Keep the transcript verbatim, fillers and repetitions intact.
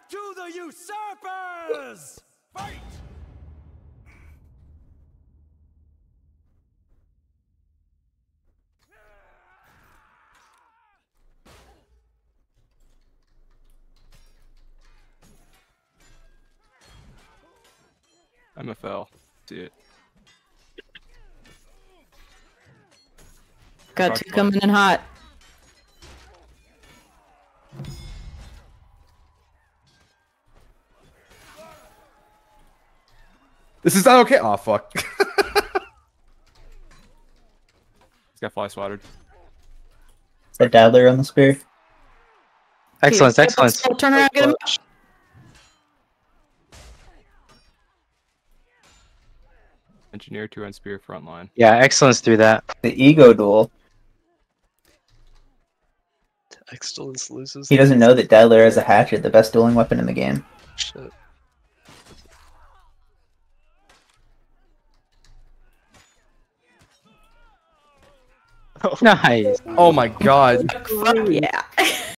To the usurpers! Fight! M F L. See it. Got two coming in hot. This is not okay. Oh fuck. He's got fly swatted. Is that Dabbler on the spear? Excellent, excellent. Turn around, get him. Engineer two on spear front line. Yeah, excellence through that. The ego duel. eXtolence loses. He doesn't know that Dabbler has a hatchet, the best dueling weapon in the game. Shit. Nice. Oh my god. Fuck yeah.